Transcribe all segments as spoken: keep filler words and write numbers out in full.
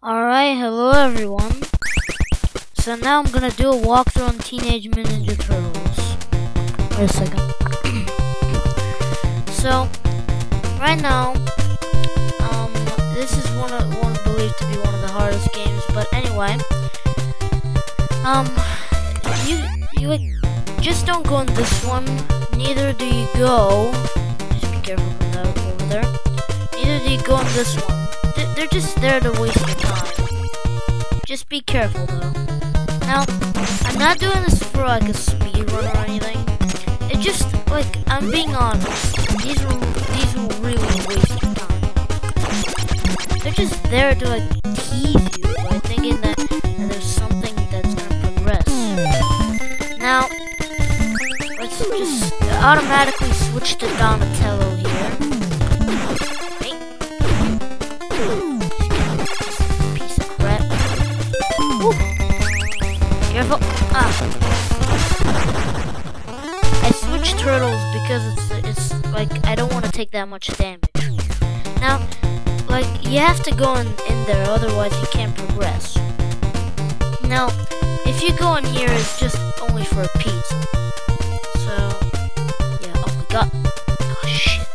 Alright, hello everyone. So now I'm gonna do a walkthrough on Teenage Mutant Ninja Turtles. Wait a second. So, right now, um, this is one of one believed to be one of the hardest games. But anyway, um, you you like, just don't go in this one. Neither do you go. Just be careful from that over there. Neither do you go in this one. They're just there to waste your time. Just be careful though. Now, I'm not doing this for like a speed run or anything. It just, like, I'm being honest. These will, these will really waste your time. They're just there to like tease you by thinking that, that there's something that's gonna progress. Now, let's just automatically switch to Donatello here. Piece of crap. Woo. Careful. Ah. I switched turtles because it's it's like I don't want to take that much damage. Now, like you have to go in, in there, otherwise you can't progress. Now, if you go in here, it's just only for a pizza. So, yeah. Oh my god. Oh shit.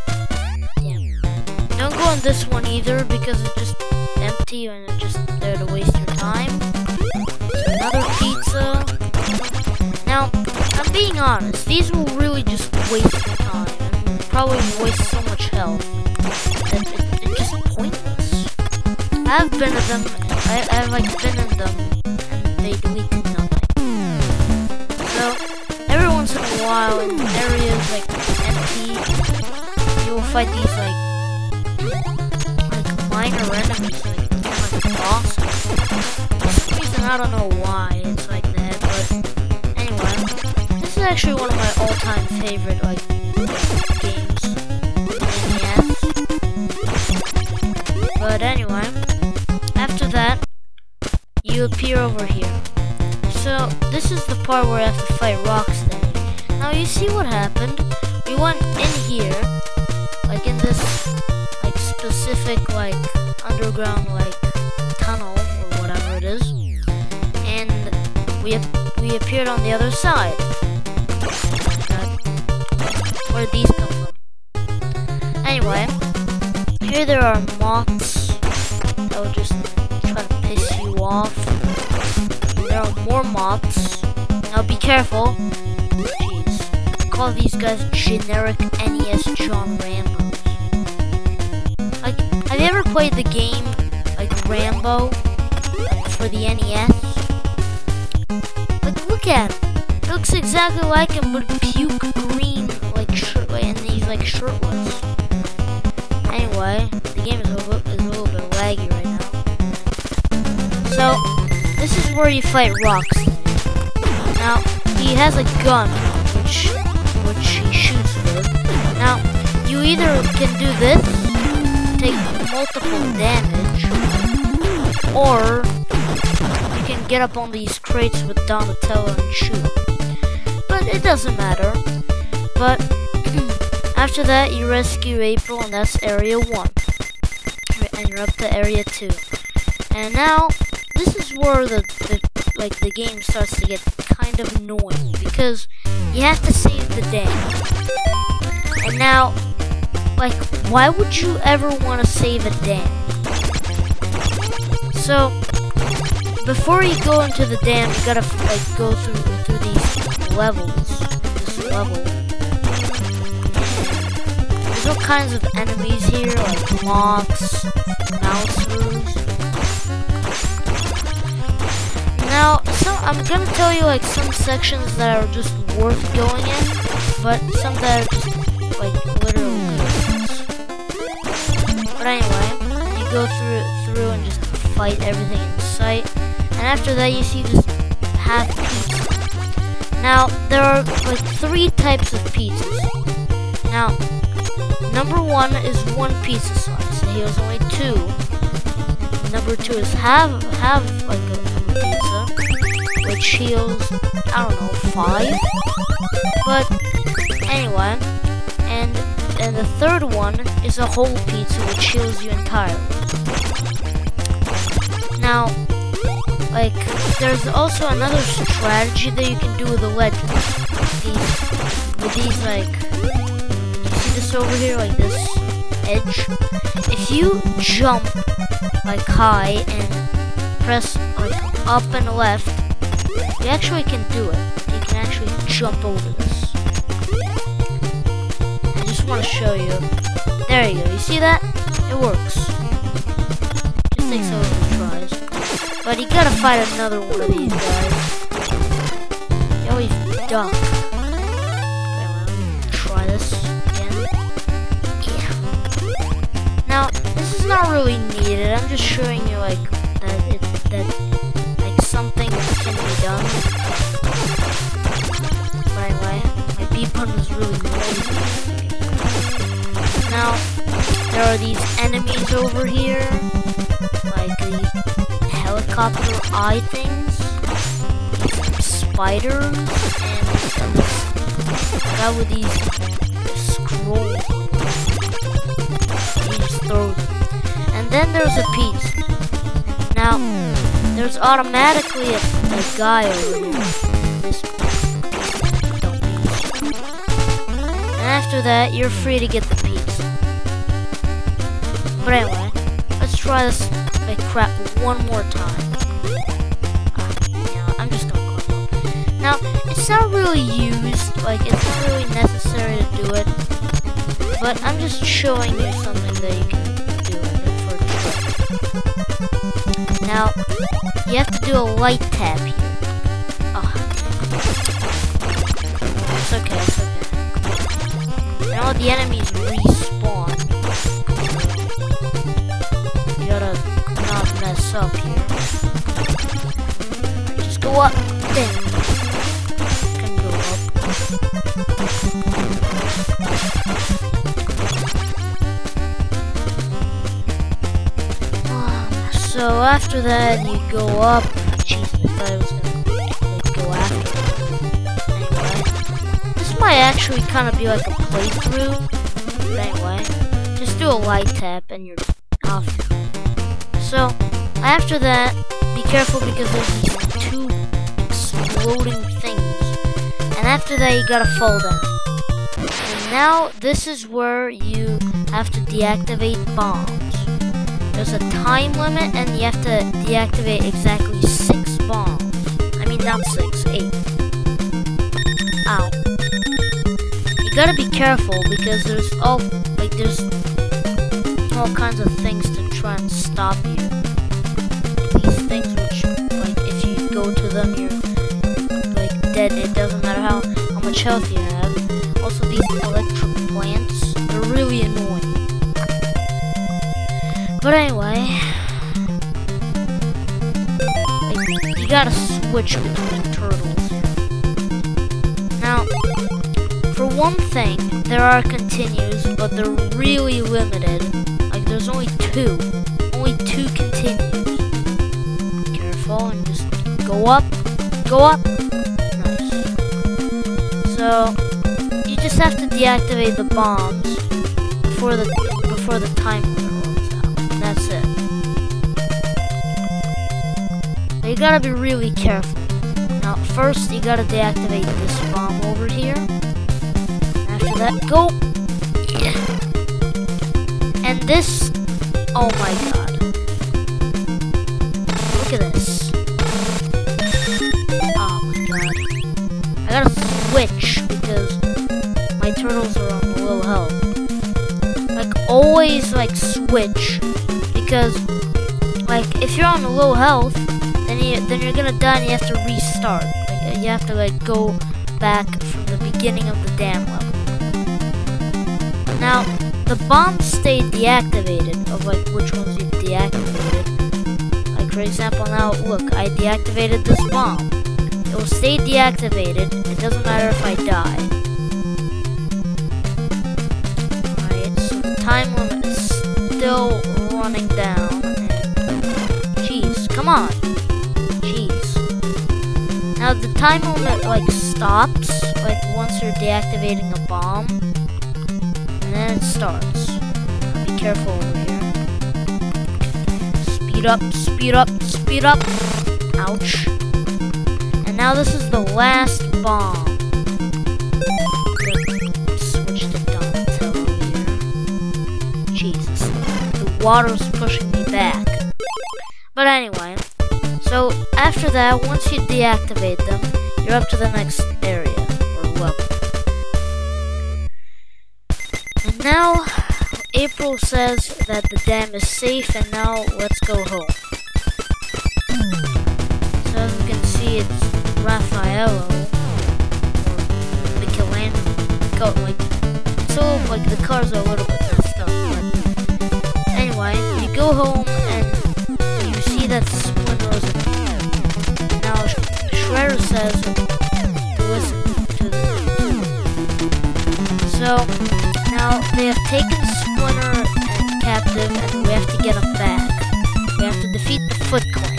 Don't go in this one either because it's just empty and it's just there to waste your time. Another pizza. Now, I'm being honest, these will really just waste your time and probably waste so much health. It, it, it's just pointless. I've been in them, I, I've like been in them and they delete nothing. So, every once in a while in areas like empty, you'll fight these like like minor enemies, like, like bosses. For some reason, I don't know why it's like that, but anyway, this is actually one of my all-time favorite like games on N E S. But anyway, after that, you appear over here. So this is the part where I have to fight Rocksteady. Now you see what happened? We went in here, like in this like specific like underground like tunnel or whatever it is, and we we appeared on the other side. Where did these come from? Anyway, here there are moths that will just try to piss you off. There are more moths. Now be careful. Jeez, call these guys generic N E S John Rambo. Like, have you ever played the game, like, Rambo, like, for the N E S? Like, look at him. It looks exactly like him, but puke green, like, shirt, and he's, like, shirtless. Anyway, the game is a, little, is a little bit laggy right now. So, this is where you fight Rocks. Now, he has a gun, which, which he shoots with. Now, you either can do this, take multiple damage, or you can get up on these crates with Donatello and shoot. But it doesn't matter. But after that, you rescue April, and that's area one. And you're up to area two. And now, this is where the, the like the game starts to get kind of annoying because you have to save the day. And now, like, why would you ever want to save a dam? So, before you go into the dam, you gotta like go through through these levels. This level. There's all kinds of enemies here, like moths, mousers. Now, some, I'm gonna tell you like some sections that are just worth going in, but some that are just like literal good. But anyway, you go through through and just fight everything in sight, and after that you see this half pizza. Now there are like three types of pizzas. Now, number one is one pizza slice, and here's only two. Number two is half half like a, a pizza, which heals, I don't know, five. But anyway, and and the third one is a whole pizza, which heals you entirely. Now, like, there's also another strategy that you can do with the ledge. These, with these, like, you see this over here, like this edge? If you jump, like, high and press, like, up and left, you actually can do it. You can actually jump over this. I just want to show you. There you go. You see that? It works. Just takes a little tries. But you gotta fight another one of these guys. You always duck. Okay, well, try this again. Yeah. Now, this is not really needed. I'm just showing you, like, that it, that, like, something can be done. But anyway, my B button is really lazy. Now, there are these enemies over here, like these helicopter eye things, spiders, and this guy with these scrolls. He just throws them. And then there's a piece. Now, there's automatically a, a guy over here. This dumb piece. And after that, you're free to get the piece. But anyway, let's try this like crap one more time. Uh, you know, I'm just gonna close up. Now, it's not really used, like it's not really necessary to do it, but I'm just showing you something that you can do it for a trick. Now, you have to do a light tap here. Oh, it's okay, it's okay. Now the enemies respawn. You gotta not mess up here. Just go up, then can go up. Um, so after that, you go up. Jesus, I thought I was gonna like, go after it. Anyway, this might actually kind of be like a playthrough. But anyway, just do a light tap and you're off. So, after that, be careful because there's these two exploding things. And after that, you gotta fall down. And now, this is where you have to deactivate bombs. There's a time limit, and you have to deactivate exactly six bombs. I mean, not six, eight. Ow. You gotta be careful because there's all, like, there's all kinds of things to try and stop you. These things which, like, if you go to them, you're, like, dead. It doesn't matter how, how much health you have. Also, these electric plants, they're really annoying. But anyway, like, you gotta switch between turtles here. Now, for one thing, there are continues, but they're really limited. Like, there's only two. Only two continues. Careful and just go up. Go up. Nice. So, you just have to deactivate the bombs before the before the time limit runs out. And that's it. So you gotta be really careful. Now, first you gotta deactivate this bomb over here. After that, go. Yeah. And this, oh my god. Look at this. Oh my god. I gotta switch because my turtles are on low health. Like, always, like, switch. Because, like, if you're on low health, then, you, then you're gonna die and you have to restart. Like, you have to, like, go back from the beginning of the dam level. Now, the bombs stay deactivated, of like which ones you've deactivated. Like for example now, look, I deactivated this bomb. It will stay deactivated, it doesn't matter if I die. Alright, so the time limit is still running down. And, jeez, come on. Jeez. Now the time limit like stops, like once you're deactivating a bomb. And then it starts. Now be careful over here. Speed up, speed up, speed speed up. Ouch. And now this is the last bomb. Switch to Donatello here. Jesus. The water's pushing me back. But anyway. So after that, once you deactivate them, you're up to the next area or level. And now April says that the dam is safe, and now let's go home. So as you can see, it's Raffaello or Michelangelo. Like, so like the cars are a little bit messed up. But anyway, you go home and you see that Splinter is in there. Now Shredder says to listen to the. So now they have taken Splinter and captive, and we have to get him back. We have to defeat the Foot Clan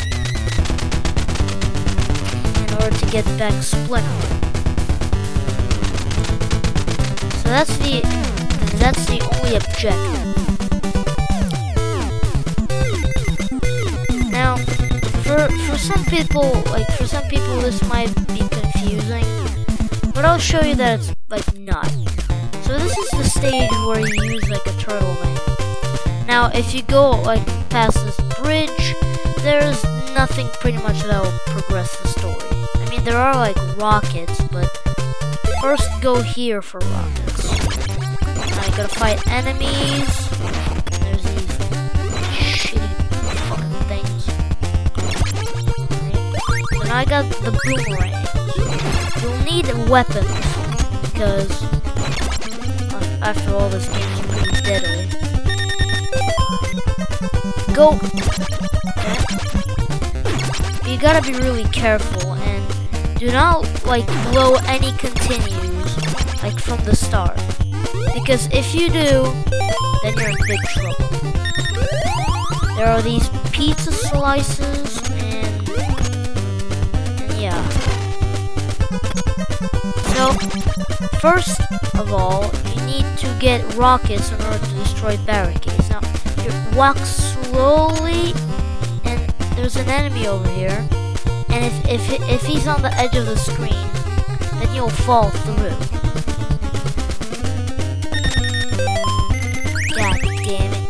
in order to get back Splinter. So that's the that's the only objective. Now, for for some people, like for some people, this might be confusing, but I'll show you that it's like not. So this is the stage where you use like a turtle man. Now, if you go like past this bridge, there's nothing pretty much that will progress the story. I mean, there are like rockets, but first go here for rockets. Now you gotta fight enemies. There's these shitty fucking things. Right. So now I got the boomerangs. You'll need weapons because after all, this game is pretty deadly. Go! Okay. You gotta be really careful and do not like blow any continues like from the start. Because if you do, then you're in big trouble. There are these pizza slices and, and yeah. So, first of all, you need to get rockets in order to destroy barricades. Now, you walk slowly, and there's an enemy over here. And if if if he's on the edge of the screen, then you'll fall through. God damn it!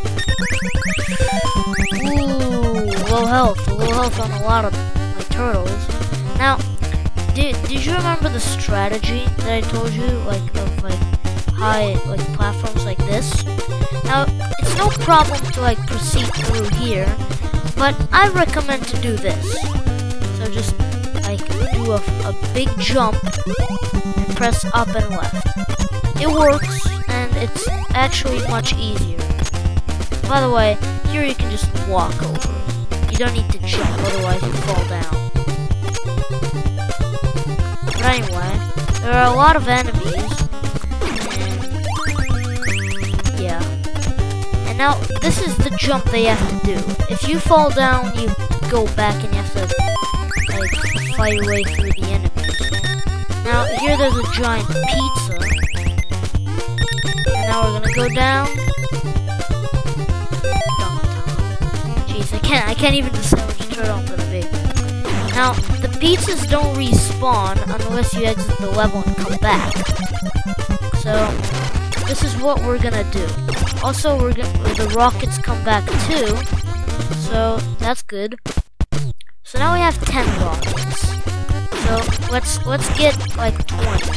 Ooh, low health, low health on a lot of my turtles. Now, did did you remember the strategy that I told you, like of like high like platforms like this? Now, it's no problem to like proceed through here, but I recommend to do this. So just like do a, a big jump and press up and left. It works, and it's actually much easier. By the way, here you can just walk over. You don't need to jump, otherwise you fall down. But anyway, there are a lot of enemies. Yeah. And now, this is the jump they have to do. If you fall down, you go back and you have to, like, fight your way through the enemies. Now, here there's a giant pizza. And now we're gonna go down. Jeez, I can't, I can't even decide which turtle I'm gonna be. Now, the pizzas don't respawn unless you exit the level and come back. So, this is what we're gonna do. Also, we're gonna the rockets come back too, so that's good. So now we have ten rockets. So let's let's get like twenty.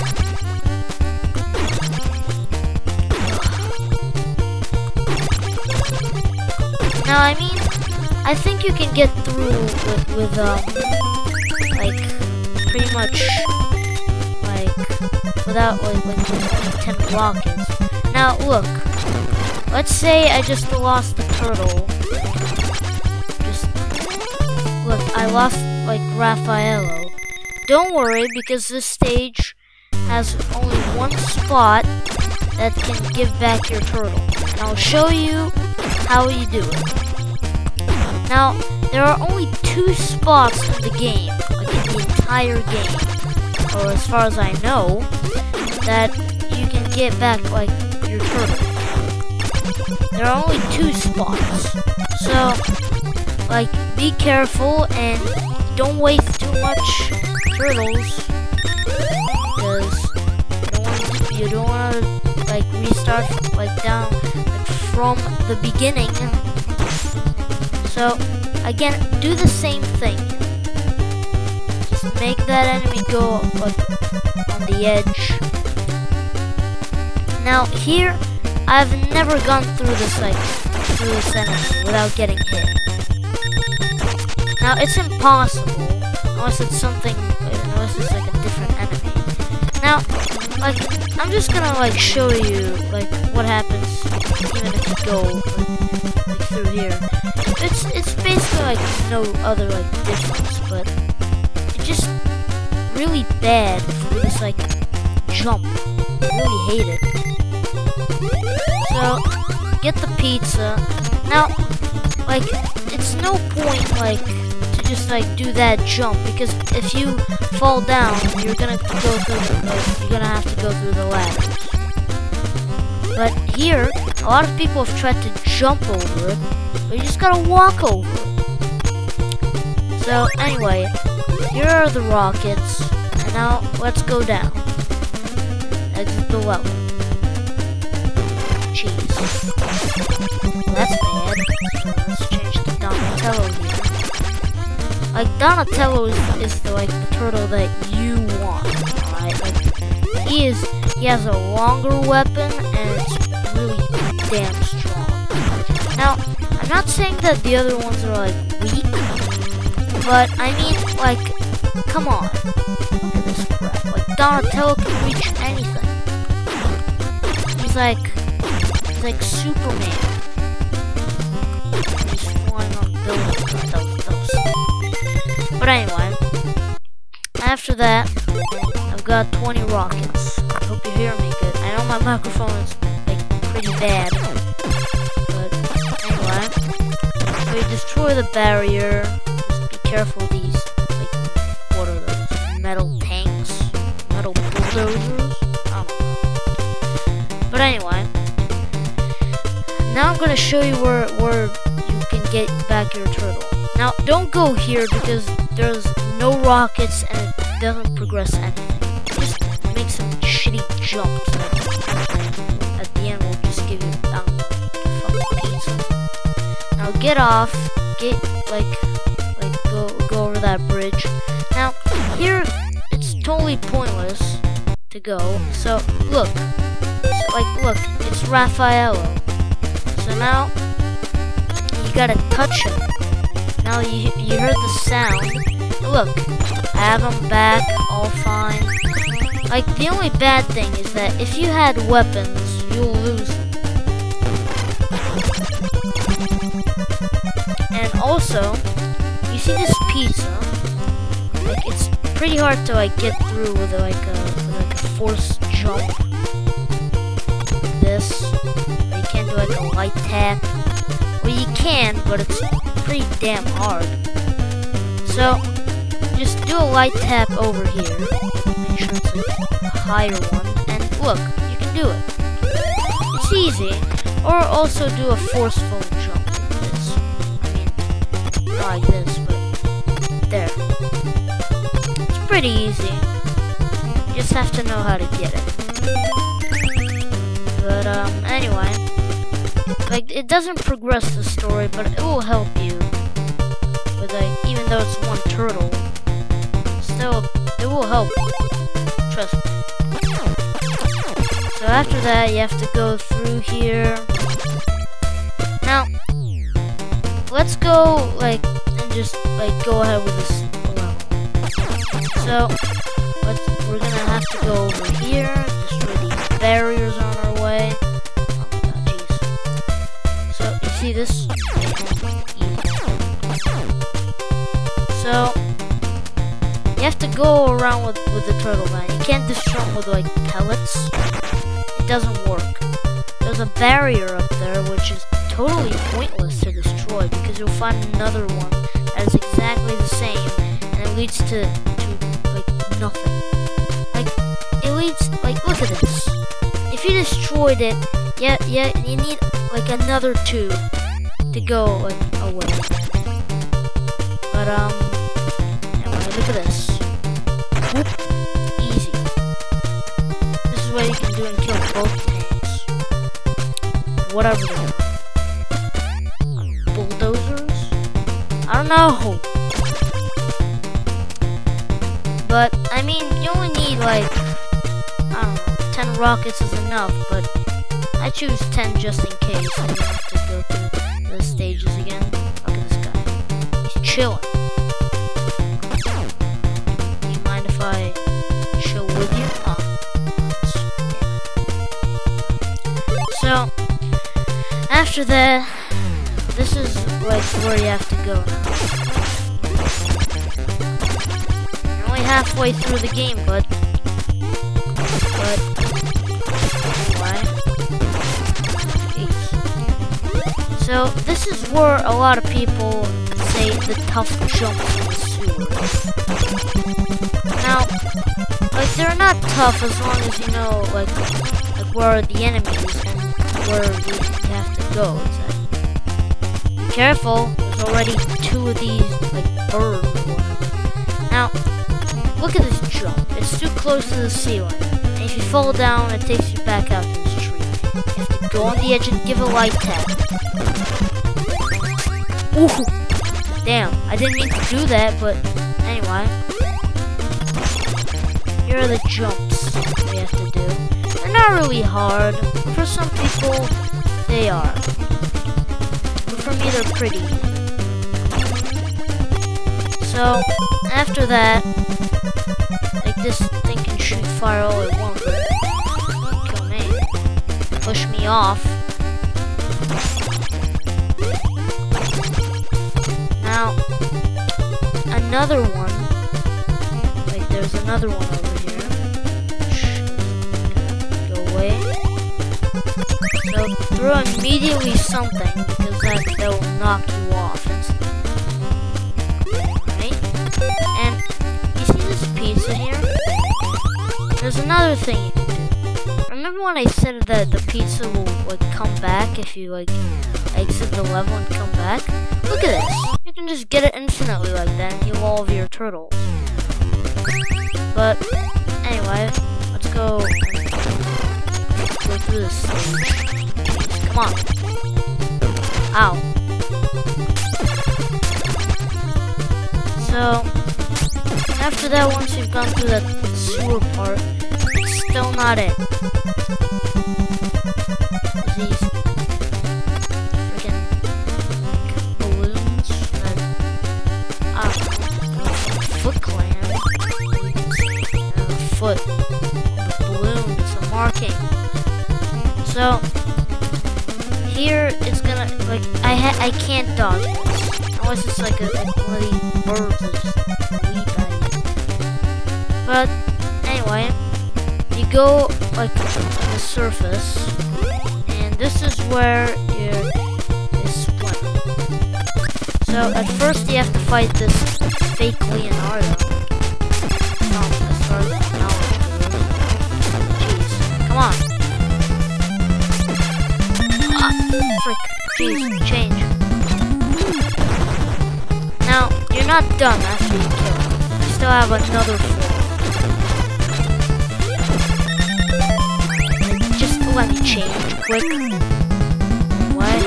Now, I mean, I think you can get through with with um like pretty much like without like like just ten rockets. Now look, let's say I just lost the turtle. Just look, I lost like Raffaello. Don't worry, because this stage has only one spot that can give back your turtle, and I'll show you how you do it. Now, there are only two spots in the game, like in the entire game, or as far as I know, that you can get back like your turtle. There are only two spots. So, like, be careful and don't waste too much turtles, because you don't want to, like, restart, like, down, like, from the beginning. So, again, do the same thing. Just make that enemy go, like, on the edge. Now, here, I've never gone through this, like, through this enemy without getting hit. Now, it's impossible, unless it's something, unless it's, like, a different enemy. Now, like, I'm just gonna, like, show you, like, what happens even if you go, like, like through here. It's, it's basically, like, no other, like, difference, but it's just really bad for this, like, jump. I really hate it. So, get the pizza. Now, like, it's no point, like, to just, like, do that jump, because if you fall down, you're gonna go through the, like, you're gonna have to go through the ladders. But here, a lot of people have tried to jump over it, but you just gotta walk over it. So, anyway, here are the rockets, and now, let's go down. Exit the level. Jeez. Well, that's bad. So let's change to Donatello here. Like, Donatello is, is the, like, the turtle that you want, alright? Like, he is, he has a longer weapon, and it's really damn strong. Now, I'm not saying that the other ones are, like, weak, but, I mean, like, come on. Look at this crap. Like, Donatello can reach anything. He's like, he's like Superman. He's flying on buildings. That was, that was But anyway, after that, I've got twenty rockets. I hope you hear me good. I know my microphone is, like, pretty bad. But anyway, so you destroy the barrier. Just be careful of these, like, what are those? Metal tanks? Metal bulldozers? I don't know. But anyway, now I'm gonna show you where, where you can get back your turtle. Now, don't go here because there's no rockets and it doesn't progress anything. Just make some shitty jumps. At the end, we'll just give you, I don't know, fucking pizza. Now, get off. Get, like, like, go, go over that bridge. Now, here, it's totally pointless to go. So, look. So, like, look, it's Raffaello. So now, you gotta touch him. Now you, you heard the sound. Look, I have him back, all fine. Like, the only bad thing is that if you had weapons, you'll lose them. And also, you see this pizza? Like, it's pretty hard to, like, get through with, like, a, with, like, a forced jump. Like this. Or you can't do, like, a light tap. Well, you can, but it's pretty damn hard. So, just do a light tap over here. Make sure it's a higher one. And look, you can do it. It's easy. Or also do a forceful jump like this. I mean, not like this, but there. It's pretty easy. You just have to know how to get it. But, um, anyway. Like, it doesn't progress the story, but it will help you. With, like, even though it's one turtle, still, it will help you. Trust me. So after that, you have to go through here. Now, let's go, like, and just, like, go ahead with this level. So, let's, we're gonna have to go over here, destroy these barriers on our way. See this? So, you have to go around with, with the turtle man. You can't destroy him with, like, pellets. It doesn't work. There's a barrier up there which is totally pointless to destroy because you'll find another one that is exactly the same and it leads to, to like, nothing. Like, it leads, like, look at this. If you destroyed it, yeah, yeah, you need, like, another two to go, like, away. But um, anyway, look at this. Whoop. Easy. This is what you can do and kill both tanks. Whatever they are. Bulldozers? I don't know. But I mean, you only need like, I don't know, ten rockets is enough. But I choose ten just in case I don't have to go through the stages again. Look at this guy. He's chilling. Do you mind if I chill with you? Oh. So, after that, this is like where you have to go now. You're only halfway through the game, but... But... Why? Jeez. So, this is where a lot of people say the tough jumps in the sewer. Now, like, they're not tough as long as you know, like, like where are the enemies and where you have to go, exactly. Be careful, there's already two of these, like, birds or whatever. Now, look at this jump. It's too close to the ceiling. And if you fall down, it takes you back out to this tree. You have to go on the edge and give a light tap. Ooh! Damn, I didn't mean to do that, but anyway. Here are the jumps we have to do. They're not really hard, but for some people, they are. But for me, they're pretty. So, after that, like this thing can shoot fire all it wants, but kill me. Push me off. Now, another one. Wait, there's another one over here. Go away. So, throw immediately something, because that, that will knock you off instantly. Right? And, you see this pizza here? There's another thing you can do. Remember when I said that the pizza will, like, come back if you, like, exit the level and come back? Look at this! You can just get it infinitely like that and heal all of your turtles. But, anyway, let's go, let's go through this stage. Come on. Ow. So, after that, once you've gone through that sewer part, it's still not it. These freaking balloons that, I don't know, Foot Clan. Uh, foot. The balloon, it's a marking. So, here it's gonna, like, I ha I can't dodge this. Unless it's like a, like one of these birds that just leap at you. But, anyway, you go, like, on the surface, and this is where you're, is Splinter. So, at first you have to fight this fake Leonardo. No, as far as knowledge goes. Jeez, come on. Ah, frick. Jeez, change. Now, you're not done after you kill him. You still have another four. Just let me change quick. What?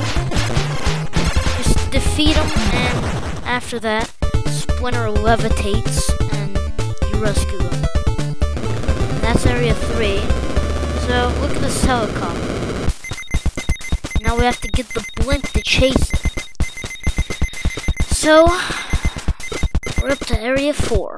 Just defeat him, and after that, Splinter levitates, and you rescue him. And that's area three. So, look at this helicopter. Now we have to get the blimp to chase it. So, we're up to area four.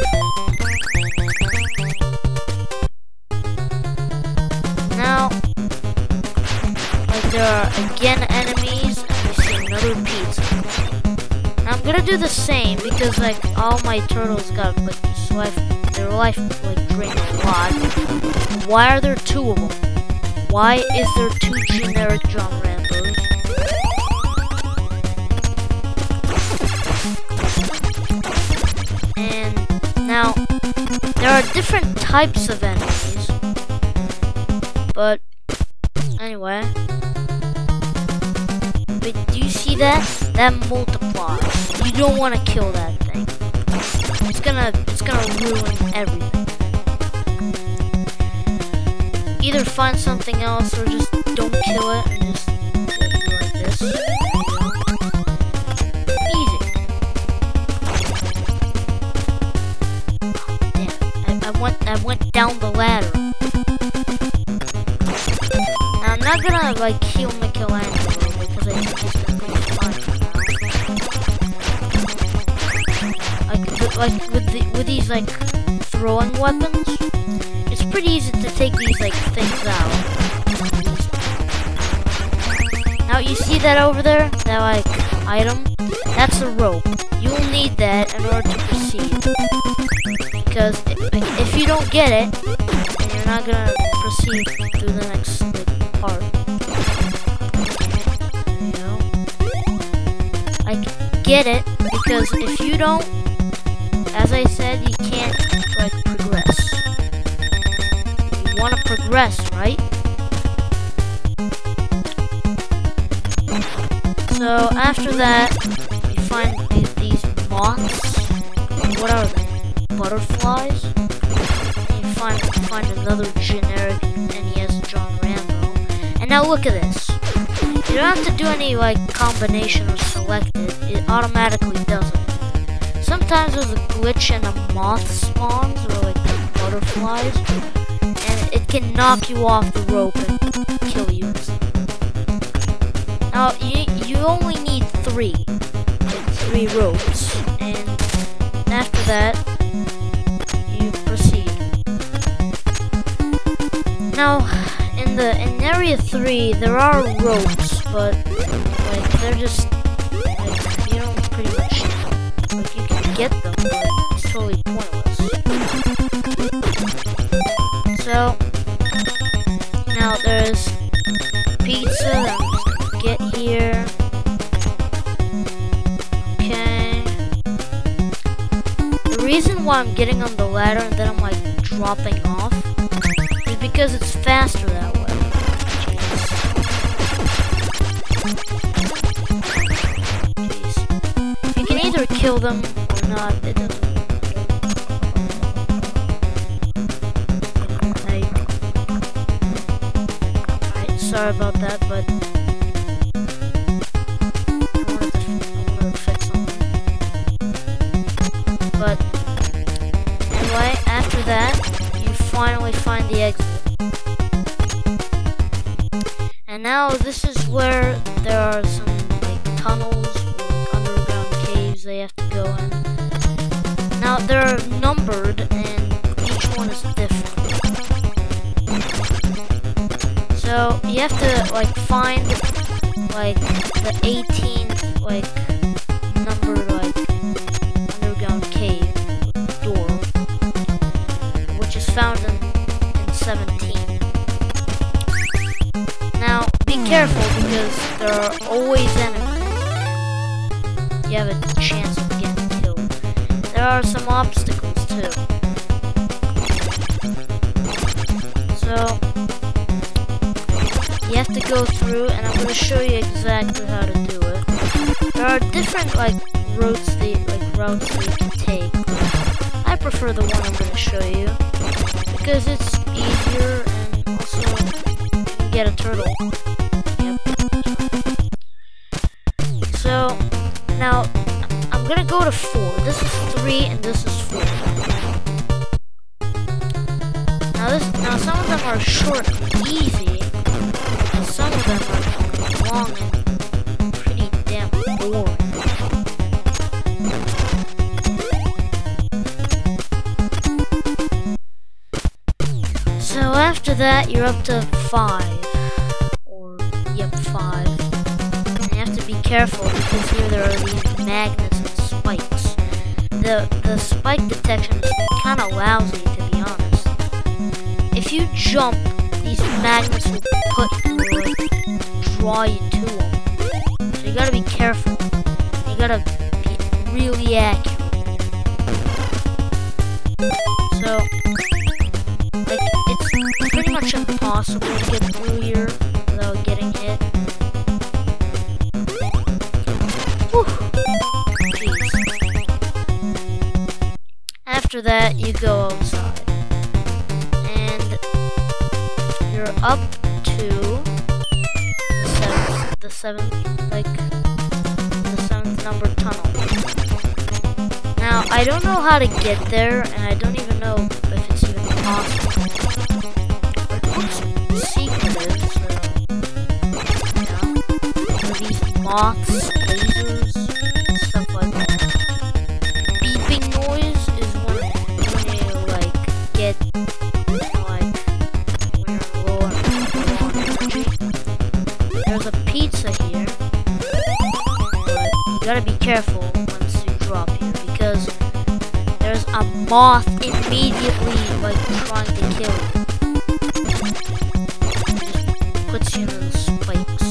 Now, like there are again enemies, and we see another pizza. Now I'm gonna do the same because like all my turtles got like this life, their life like drained a lot. Why are there two of them? Why is there two generic John Rambos? And now, there are different types of enemies, but anyway, but do you see that? That multiplies. you don't want to kill that thing. It's gonna, it's gonna ruin everything. Either find something else or just don't kill it and just do it like this. Easy. Damn, I, I went, I went down the ladder. Now I'm not gonna like heal Michelangelo because I think he's gonna be fine for now. Like, with, like with the with these like throwing weapons, it's pretty easy to take these like things out. Now you see that over there, that like item? That's a rope. You'll need that in order to proceed. Because if, if you don't get it, then you're not gonna proceed through the next like, part. You know? Like, get it, because if you don't, as I said, you can't like progress. You wanna progress, right? So after that, you find these, these moths. What are they? Butterflies. And you find find another generic N E S John Rambo. And now look at this. You don't have to do any like combination or select it. It automatically does it. Sometimes there's a glitch and a moth spawns or like the butterflies, and it can knock you off the rope and kill you. Now you you only need three, like three ropes, and after that you proceed. Now in the in area three there are ropes, but like they're just like you don't pretty much like you can get them, but it's totally pointless. So now there's pizza that I'm just gonna get here. Okay. The reason why I'm getting on the ladder and then I'm like dropping off is because it's faster that way. Jeez. You can either kill them or not. It doesn't really matter. Alright, sorry about that, but But anyway, after that, you finally find the exit. And now this is where there are some like tunnels or underground caves they have to go in. Now they're numbered and each one is different. So you have to like find like the eighteenth like numbered like underground cave door, which is found in, in seventeen. Now be careful because there are always enemies and you have a chance of getting killed. There are some obstacles too. So you have to go through, and I'm going to show you exactly how to do it. There are different like routes that like routes that you can take. I prefer the one I'm going to show you because it's easier and also you can get a turtle. Yep. So now I'm going to go to four. This is three and this is four. Now this now some of them are short and easy. Some of them are long and pretty damn boring. So after that, you're up to five. Or, yep, five. And you have to be careful because here there are these magnets and spikes. The, the spike detection is kind of lousy, to be honest. If you jump, these magnets will put or like, draw you to them. So you gotta be careful. You gotta be really accurate. So, like, it's pretty much impossible to get through here without getting hit. Whew. Jeez. after that, you go outside. And you're up to the seventh, the seventh, like, the seventh number tunnel. Now, I don't know how to get there, and I don't even know if it's even possible. It looks secretive, so, you know, there are these moths, lasers, stuff like that. Beeping noise is when, when you, like, get, like, when you're low on, low on energy. There's a pizza here, but you gotta be careful once you drop here, because there's a moth immediately, like, trying to kill you. It puts you in the spikes.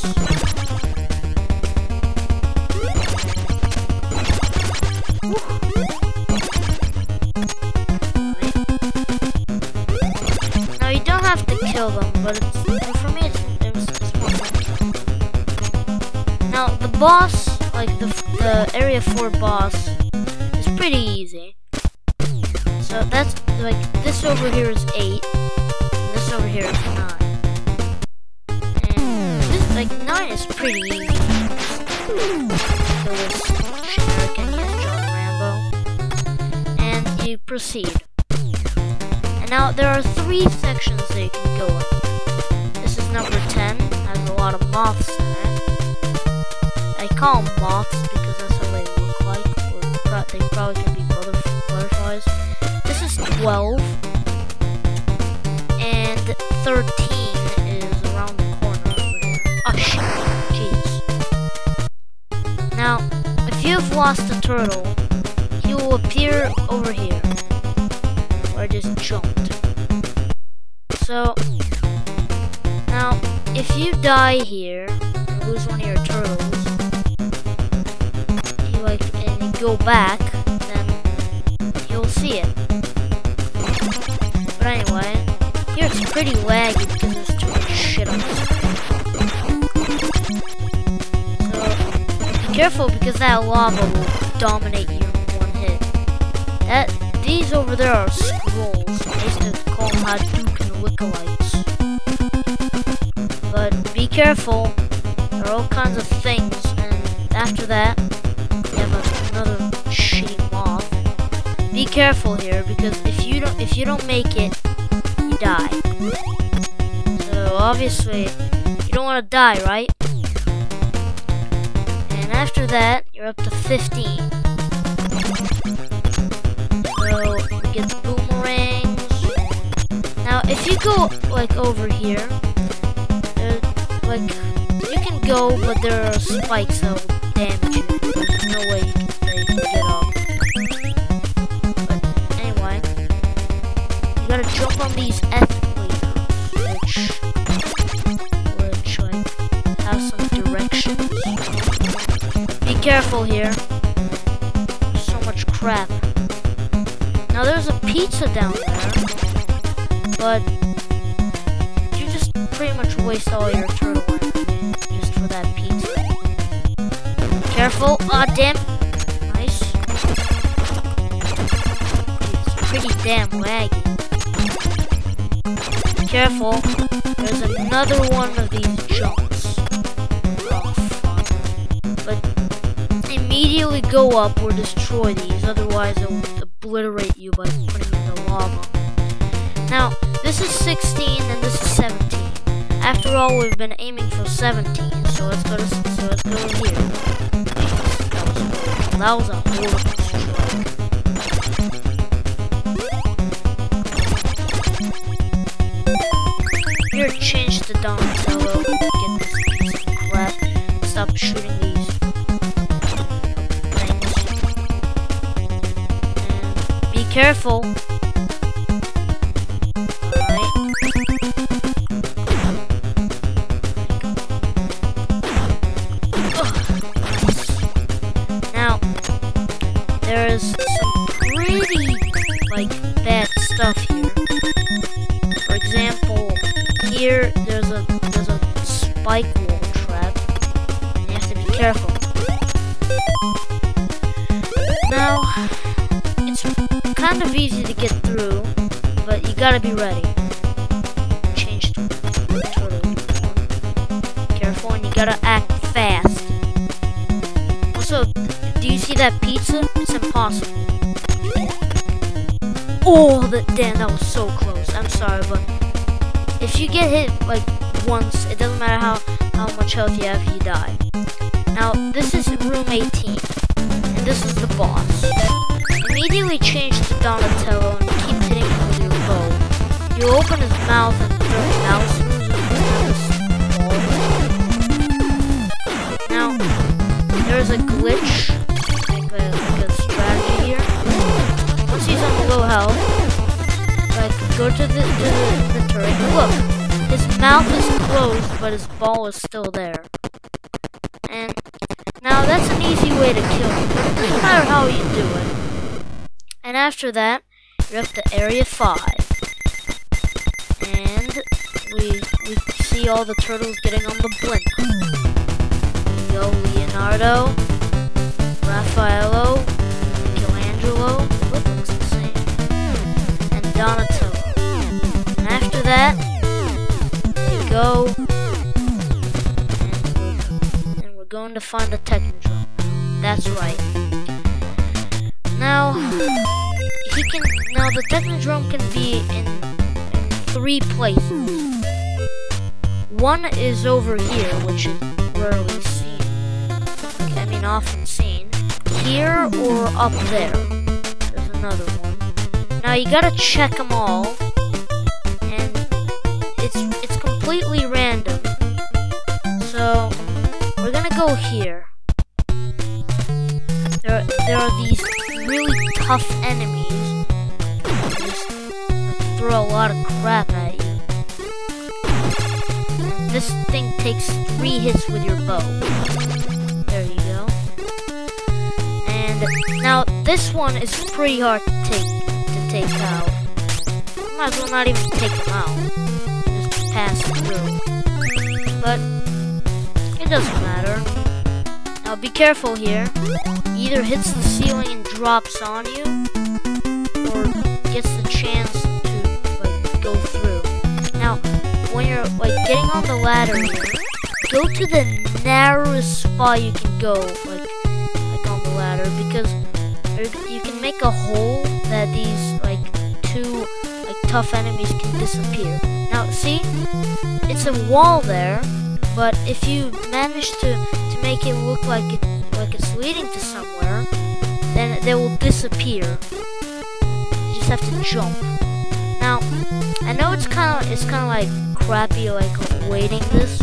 Right. Now, you don't have to kill them, but it's, for me, it's, it's, it's more fun. Now, the boss, like, the, the Area four boss, is pretty easy. So that's, like, this over here is eight, and this over here is nine. And this, like, nine is pretty easy. So this generic and use John Rambo. And you proceed. And now there are three sections that you can go in. This is number ten, has a lot of moths in it. I call them moths because that's how they look like, or pro they probably can be butterf butterflies. This is twelve, and thirteen is around the corner over here. Oh shit, jeez. Now, if you've lost a turtle, he will appear over here, where I just jumped. So, now, if you die here, and lose one of your turtles, you like, and you go back, then you'll see it. But anyway, here it's pretty laggy because there's too much shit on the screen. So, be careful because that lava will dominate you in one hit. That, these over there are scrolls. I used to call them Hadouken Wickelites. But be careful, there are all kinds of things, and after that, you have another shitty moth. Be careful here, because if you don't if you don't make it, you die. So obviously you don't want to die, right? And after that, you're up to fifteen. So you get the boomerangs. Now if you go like over here, there, like you can go, but there are spikes that will damage you. There's no way you can, that you can get up. You gotta jump on these escalators, which, which like, have some directions. Be careful here. There's so much crap. Now there's a pizza down there, but you just pretty much waste all your turtle energy just for that pizza. Careful! Aw, oh, damn! Nice. It's pretty damn laggy. Careful, there's another one of these jumps. Oh, fun. But immediately go up or destroy these, otherwise it will obliterate you by putting in the lava. Now, this is sixteen and this is seventeen. After all, we've been aiming for seventeen, so let's go to so let's go here. That was a horrible strike. Here, change to Donatello. Get this piece of crap. Stop shooting these things. And be careful. Alright. Now, there is some pretty, like, bad stuff here. For example, here there's a there's a spike wall trap, and you have to be careful. Now, it's kind kind of easy to get through, but you gotta be ready. Change to turtle. Careful, and you gotta act fast. Also, do you see that pizza? It's impossible. Oh, that, damn, that was so close. I'm sorry, but if you get hit like once, it doesn't matter how, how much health you have, you die. Now, this is room eighteen, and this is the boss. Immediately change to Donatello and keep hitting him with your bow. You open his mouth and throw mouse moves and now, there's a glitch, like a, like a strategy here. Once he's on low health, like go to the, to the, the turret. Look, his mouth is closed, but his ball is still there. And now that's an easy way to kill him, but it doesn't matter how you do it. And after that, you're up to area five. And we we see all the turtles getting on the blimp. There we go, Leonardo, Raffaello, Michelangelo, what looks the same, and Donatello. And after that, you go, and we're going to find the Technodrome. That's right. Now, he can. Now the Technodrome can be in, in three places. One is over here, which is rarely seen. I mean, often seen. Here or up there. There's another one. Now you gotta check them all, and it's it's completely random. So we're gonna go here. There there are these really tough enemies that just like, throw a lot of crap at you. And this thing takes three hits with your bow. There you go. And now this one is pretty hard to take to take out. You might as well not even take them out. Just pass through. But it doesn't matter. Now be careful here. Either hits the ceiling and drops on you, or gets the chance to like go through. Now, when you're like getting on the ladder here, go to the narrowest spot you can go, like like on the ladder, because you can make a hole that these like two like tough enemies can disappear. Now, see, it's a wall there, but if you manage to to make it look like it like it's leading to somewhere, then they will disappear. You just have to jump. Now, I know it's kind of it's kind of like crappy, like waiting this,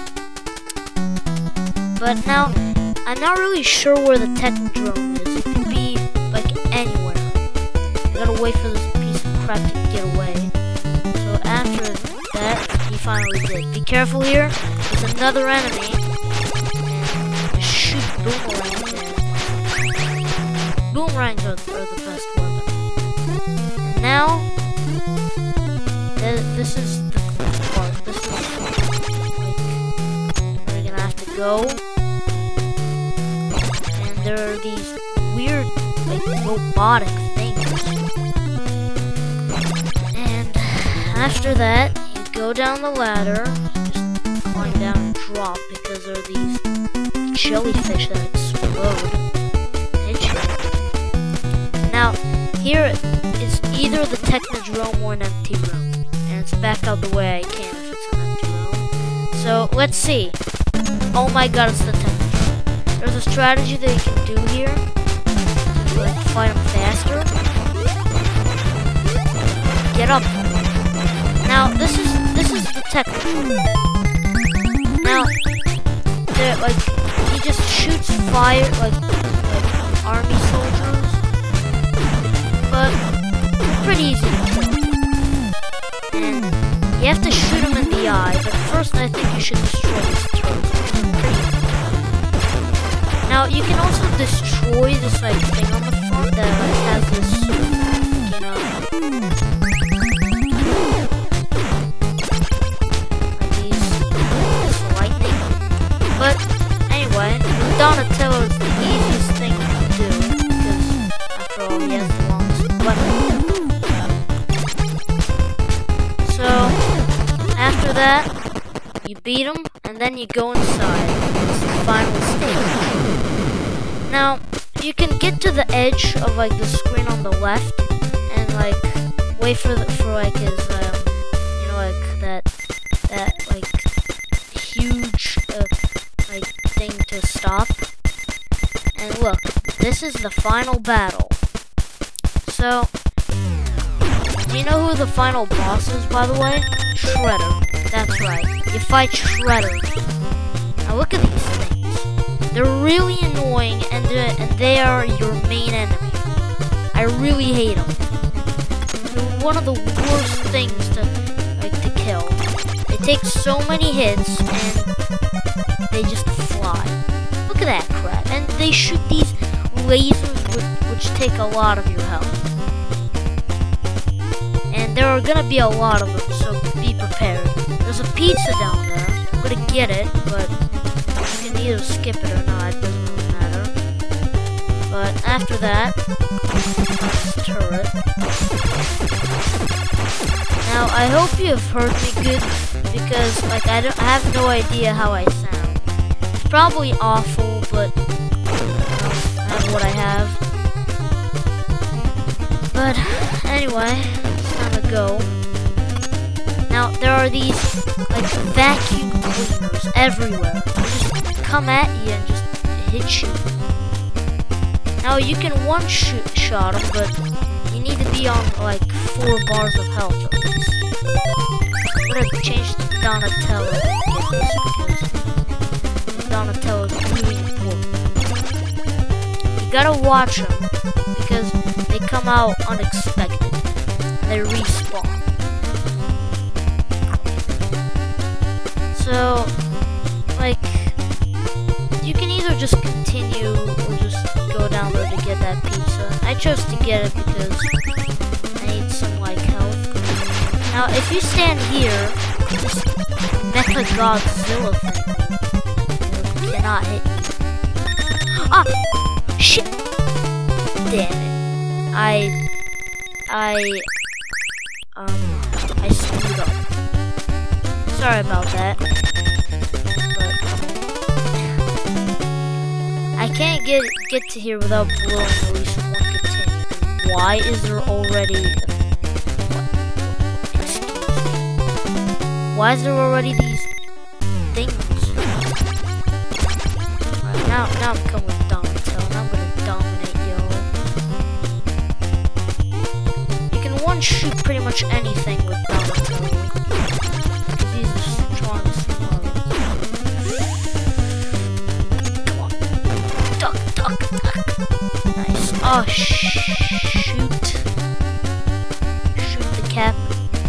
but now I'm not really sure where the Technodrome is. It could be like anywhere. I gotta wait for this piece of crap to get away. So after that, he finally did. Be careful here. There's another enemy. Boomerangs at. Boomerangs are, are the best weapon. And now, th this is the part. This is like where you're gonna have to go. And there are these weird, like robotic things. And after that, you go down the ladder. Just climb down and drop because there are these jellyfish that explode. Hit you. Now, here is either the Technodrome or an empty room. And it's back out the way I can if it's an empty room. So, let's see. Oh my god, it's the Technodrome. There's a strategy that you can do here to like fight them faster. Get up. Now, this is this is the Technodrome. Now, they're like he just shoots fire like, like army soldiers, but pretty easy to kill. And you have to shoot him in the eye, but first I think you should destroy his throat. Now you can also destroy this like thing on the front that like, has this, you know, like these, this lightning. But anyway, Donatello is the easiest thing to do, because after all, he has the longest weapon. that, you beat them, and then you go inside. It's the final stage. Now, you can get to the edge of like the screen on the left, and like wait for the, for like his um, you know, like that that like huge uh, like thing to stop. And look, this is the final battle. So, do you know who the final boss is, by the way? Shredder. That's right. You fight Shredder. Now look at these things. They're really annoying, and, uh, and they are your main enemy. I really hate them. They're one of the worst things to like to kill. They take so many hits, and they just fly. Look at that crap. And they shoot these lasers which, which take a lot of your health. And there are gonna be a lot of them, so be prepared. There's a pizza down there. I'm gonna get it, but you can either skip it or not. It doesn't really matter. But after that, this turret. Now I hope you have heard me good, because like I don't, I have no idea how I sound. It's probably awful, but I have what I have. But anyway, it's time to go. Now there are these like vacuum cleaners everywhere. They just come at you and just hit you. Now you can one shoot shot them, but you need to be on like four bars of health at least. I'm gonna change to Donatello to get this, because Donatello is really important. You gotta watch them, because they come out unexpected, and they respawn. So, like, you can either just continue, or just go down there to get that pizza. I chose to get it because I need some, like, health. Now, if you stand here, this Mecha Godzilla thing cannot hit you. Ah! Shit! Damn it. I... I... Um... I screwed up. Sorry about that. But... I can't get get to here without blowing at least one container. Why is there already... What? Excuse me. Why is there already these things? Alright, now, now I'm coming with Donatello, and I'm gonna dominate y'all. You can one-shoot pretty much anything with Donatello. Because he's the strongest one. Come on. Duck, duck, duck. Nice. Oh, shoot. Shoot the cap.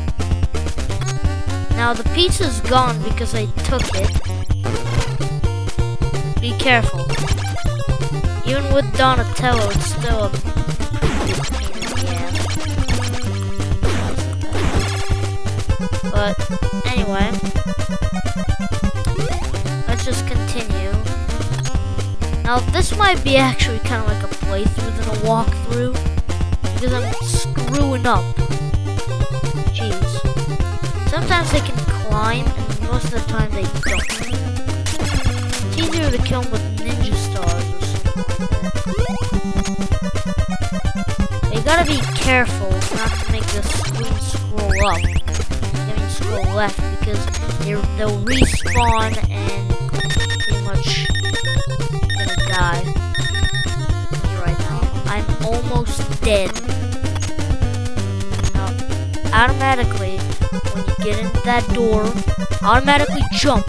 Now the pizza's gone because I took it. Be careful. Even with Donatello, it's still a pretty big pain in the ass. But anyway, let's just continue. Now this might be actually kind of like a playthrough than a walkthrough, because I'm screwing up. Jeez. Sometimes they can climb, and most of the time they don't. It's easier to kill them with ninja stars or something like that. You gotta be careful not to make the screen scroll up. I mean scroll left, because they'll respawn and pretty much gonna die. Me right now. I'm almost dead. Now, automatically, when you get into that door, automatically jump.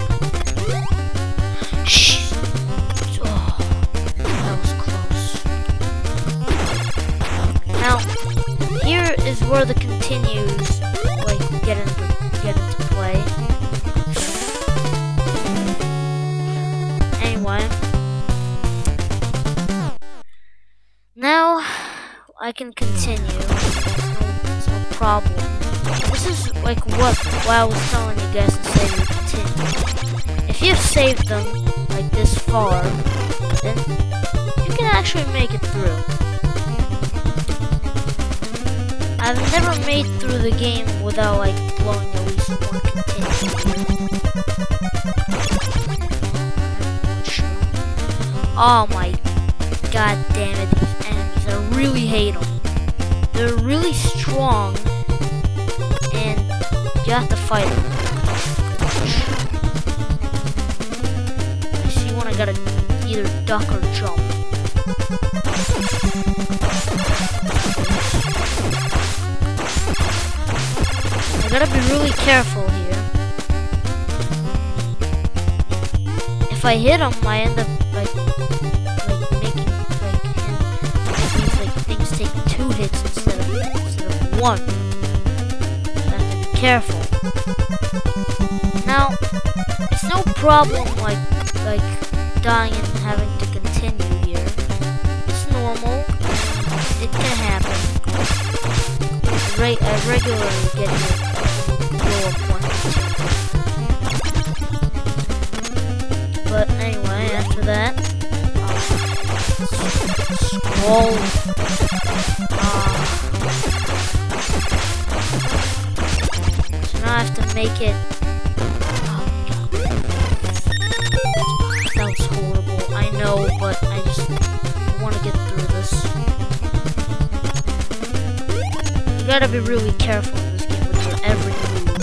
Shh. Oh, that was close. Now, here is where the continues like get into get into play. Anyway, now I can continue. It's no problem. This is like what, what I was telling you guys to say to continue. If you've saved them like this far, then you can actually make it through. I've never made through the game without like blowing at least one container. Oh my god damn it, these enemies. I really hate them. They're really strong, and you have to fight them. I see when I gotta either duck or jump. I gotta be really careful here. If I hit them, I end up like, like making like, these like things take two hits instead of instead of one. So I have to be careful. Now, it's no problem like like dying and having to continue here. It's normal. It can happen. Re I regularly get like blow up one. But anyway, after that, um, scroll. Uh, so now I have to make it. Oh my god, that was horrible. I know, but I just want to get through this. You gotta be really careful in this game with your every move.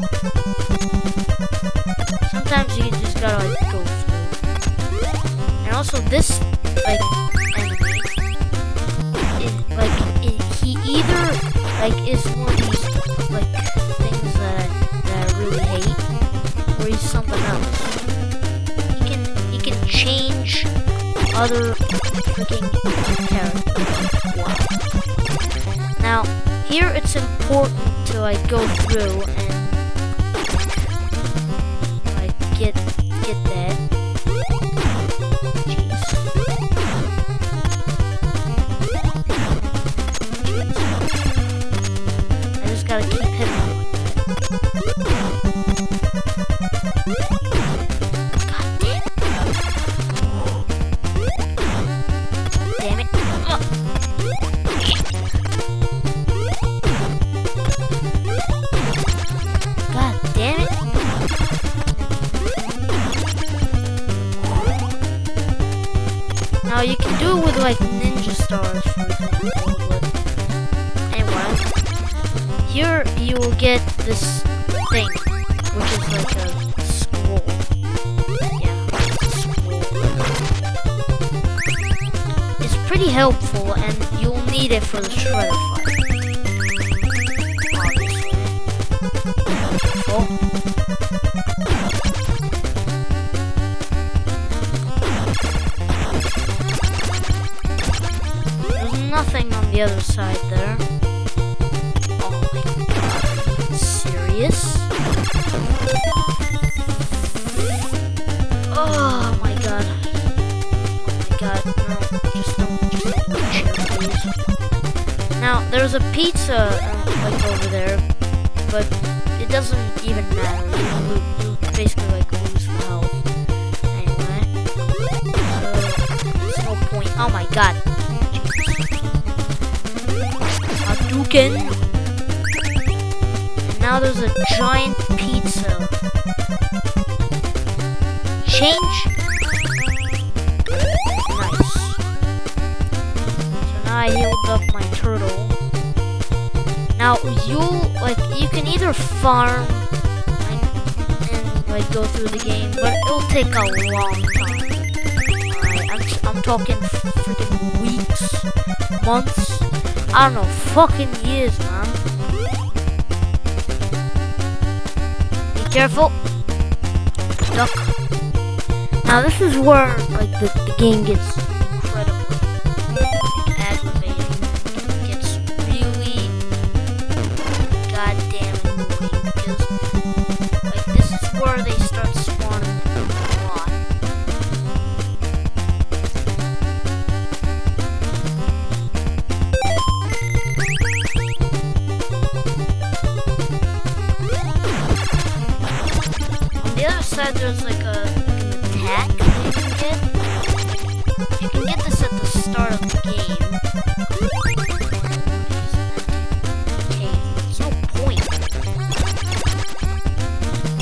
Sometimes you just gotta like go through. And also this like enemy is like it, he either like is one of these like things that I, that I really hate, or he's something else. He can he can change other freaking characters. Wow. Now here it's important to like go through and like get get that. Jeez. Jeez. I just gotta keep hitting him. God damn it. Damn it. Oh. Now you can do it with like ninja stars, for example, but anyway, here you will get this thing, which is like a scroll. Yeah, it's a scroll. It's pretty helpful, and you'll need it for the shredder fight. Obviously. Oh. Nothing on the other side there. Oh my god. Serious? Oh my god. Oh my god. No, just don't, just don't cheer, please. Now, there's a pizza uh, like over there, but it doesn't even matter. You, lo you basically like lose the health. Anyway. So, there's no point. Oh my god. And now there's a giant pizza. Change. Nice. So now I healed up my turtle. Now you'll like you can either farm like, and like go through the game, but it'll take a long time. Alright, I'm I'm talking freaking weeks, months. I don't know, fucking years, man. Be careful. Duck. Now this is where like the, the game gets incredibly like, aggravating. It gets really goddamn annoying because like this is where they start spawning a lot. There's like a like an attack that you can get. You can get this at the start of the game. Okay, there's no point.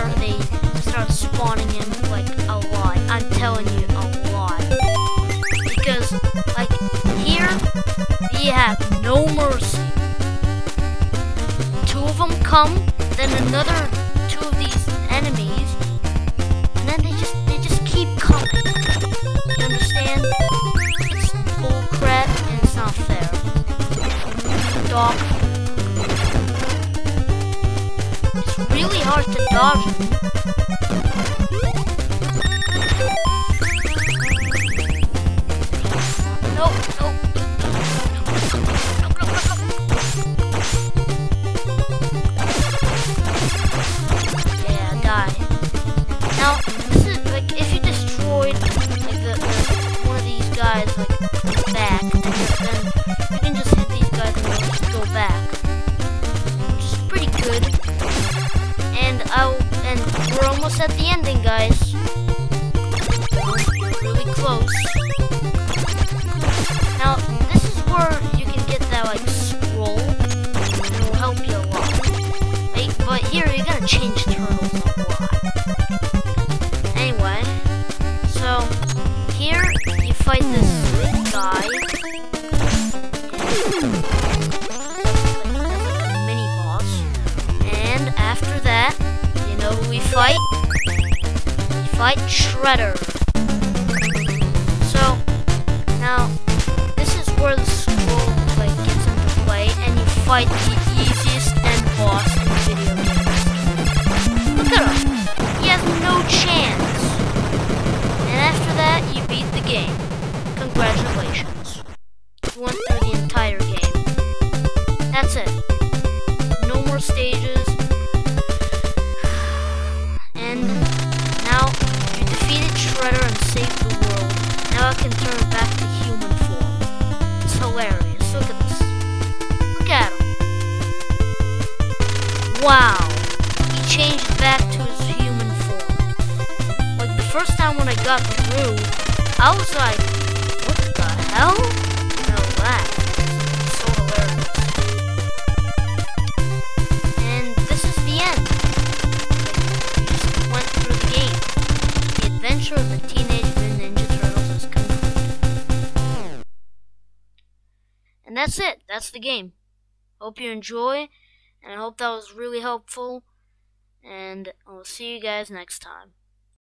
here, they start spawning him like a lot. I'm telling you, a lot. Because, like, here, we have no mercy. Two of them come, then another two of these enemies, and then they just they just keep coming. You understand? It's bull crap and it's not fair. Dog. It's really hard to dodge them. Nope, nope. Yeah, die. Now, this is like if you destroyed like the, the one of these guys like back, then you can just hit these guys and they'll just go back, which is pretty good. And I'll and we're almost at the ending, guys. We're really close. Now, this is where you can get that like scroll, and it will help you a lot. Like, but here you're gonna change turtles a lot. Anyway, so here you fight this guy. That's like a mini boss. And after that, you know who we fight? We fight Shredder. So now this is where the scroll like gets into play, and you fight the easiest end boss in the video games. Look at him. He has no chance. And after that, you beat the game. Congratulations. You went through the entire game. That's it. No more stages. And now you defeated Shredder and saved the world. Now I can turn back to human form. It's hilarious. Look at this. Look at him. Wow. He changed back to his human form. Like the first time when I got through, I was like, what the hell? No, that is so hilarious. And this is the end. Like, you just went through the game. The adventure of the Teenage Mutant Ninja Turtles is complete. And that's it. That's the game. Hope you enjoy, and I hope that was really helpful. And I'll see you guys next time.